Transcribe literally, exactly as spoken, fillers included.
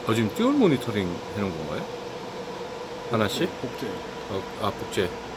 어, 지금 듀얼 모니터링 해놓은 건가요? 하나씩? 복제. 어, 아, 복제.